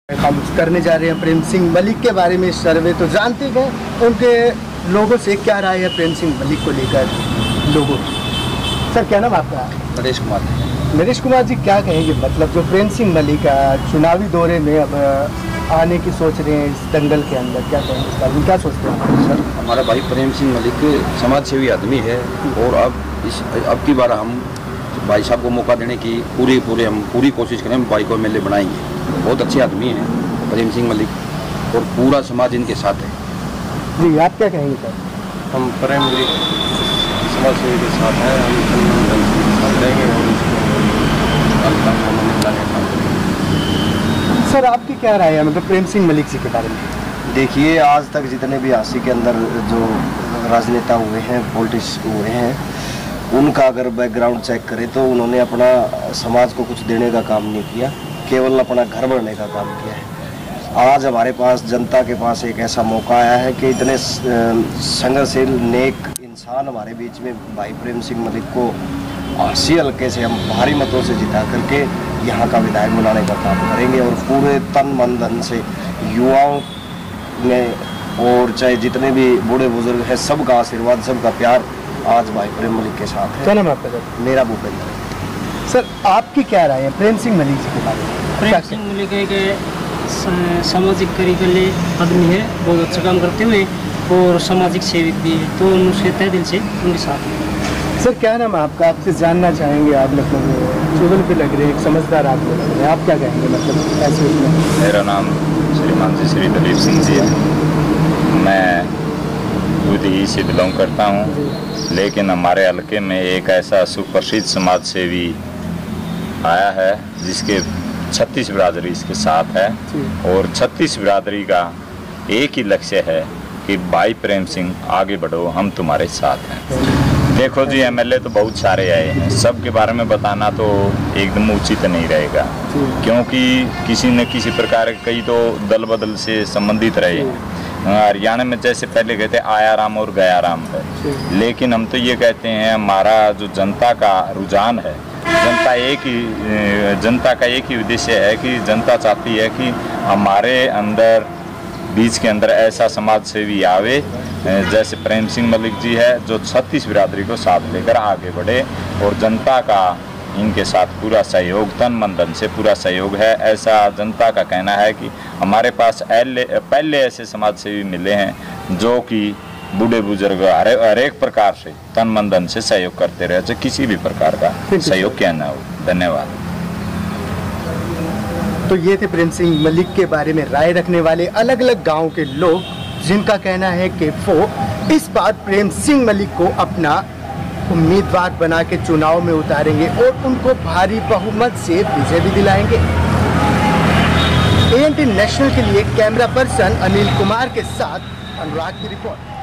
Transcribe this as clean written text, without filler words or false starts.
हम करने जा रहे हैं प्रेम सिंह मलिक के बारे में सर्वे। तो जानते हैं उनके लोगों से क्या राय है प्रेम सिंह मलिक को लेकर लोगों। सर क्या नाम आपका? नरेश कुमार। नरेश कुमार जी, क्या कहेंगे मतलब जो प्रेम सिंह मलिक चुनावी दौरे में अब आने की सोच रहे हैं इस दंगल के अंदर, क्या कहेंगे इस बारे में, क्या सोचते हैं? सर हमारा भाई प्रेम सिंह मलिक समाज सेवी आदमी है और अब की बार हम भाई साहब को मौका देने की हम पूरी कोशिश करें। भाई को एमएलए बनाएंगे। बहुत अच्छे आदमी हैं प्रेम सिंह मलिक और पूरा समाज इनके साथ है। जी आप क्या कहेंगे सर? हम प्रेम मलिक समाज सेवी के साथ हैं, हम रहेंगे और सर आपकी क्या राय है मतलब प्रेम सिंह मलिक जी के बारे में? देखिए, आज तक जितने भी आसी के अंदर जो राजनेता हुए हैं, पॉलिटिक्स हुए हैं, उनका अगर बैकग्राउंड चेक करें तो उन्होंने अपना समाज को कुछ देने का काम नहीं किया, केवल अपना घर बढ़ने का काम किया है। आज हमारे पास जनता के पास एक ऐसा मौका आया है कि इतने संघर्षशील नेक इंसान हमारे बीच में भाई प्रेम सिंह मलिक को आसी हल्के से हम भारी मतों से जिता करके यहाँ का विधायक बनाने का काम करेंगे और पूरे तन मन धन से युवाओं में और चाहे जितने भी बूढ़े बुजुर्ग हैं, सबका आशीर्वाद, सबका प्यार आज भाई प्रेम मलिक के साथ है। क्या नाम आपका सर? मेरा भूपेंद्र है। सर आपकी क्या राय है प्रेम सिंह मलिक जी के बारे में? प्रेम सिंह मलिक एक सामाजिक कार्य के लिए आदमी है, बहुत अच्छा काम करते हुए और सामाजिक सेवक भी है, तो उनसे तहे दिल से उनके साथ है। सर क्या नाम है आपका? आपसे जानना चाहेंगे। आप मतलब जीवन पे लग रहे हैं, एक समझदार आदमी लग रहे हैं, आप क्या कहेंगे मतलब ऐसे? मेरा नाम श्रीमान जी श्री दलीप सिंह जी है। मैं खुद ही से बिलोंग करता हूँ, लेकिन हमारे हल्के में एक ऐसा सुप्रसिद्ध समाज सेवी आया है जिसके 36 बिरादरी इसके साथ है और 36 बिरादरी का एक ही लक्ष्य है कि भाई प्रेम सिंह आगे बढ़ो, हम तुम्हारे साथ हैं। देखो जी, एमएलए तो बहुत सारे आए हैं, सब के बारे में बताना तो एकदम उचित नहीं रहेगा, क्योंकि किसी न किसी प्रकार कई तो दल बदल से संबंधित रहे हैं। हरियाणा में जैसे पहले कहते आया राम और गया राम है, लेकिन हम तो ये कहते हैं हमारा जो जनता का रुझान है, जनता का एक ही उद्देश्य है कि जनता चाहती है कि हमारे अंदर बीच के अंदर ऐसा समाज सेवी आवे जैसे प्रेम सिंह मलिक जी है, जो 36 बिरादरी को साथ लेकर आगे बढ़े और जनता का इनके साथ पूरा सहयोग, तन मन धन से पूरा सहयोग है। ऐसा जनता का कहना है कि हमारे पास पहले ऐसे समाज सेवी मिले हैं जो कि बूढ़े बुजुर्ग हर एक प्रकार से तन मन धन से सहयोग करते रहे, चाहे किसी भी प्रकार का सहयोग क्या ना हो। धन्यवाद। तो ये थे प्रेम सिंह मलिक के बारे में राय रखने वाले अलग अलग गाँव के लोग, जिनका कहना है कि वो इस बार प्रेम सिंह मलिक को अपना उम्मीदवार बना के चुनाव में उतारेंगे और उनको भारी बहुमत से विजय भी दिलाएंगे। ANT नेशनल के लिए कैमरा पर्सन अनिल कुमार के साथ अनुराग की रिपोर्ट।